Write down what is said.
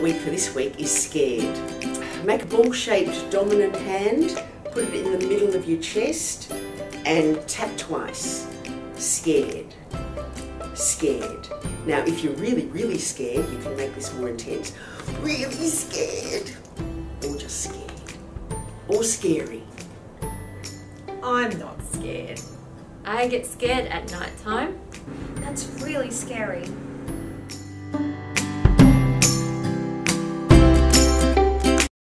week for this week is scared. Make a ball-shaped dominant hand, put it in the middle of your chest and tap twice. Scared. Scared. Now if you're really, really scared, you can make this more intense. Really scared. Or just scared. Or scary. I'm not scared. I get scared at night time. That's really scary.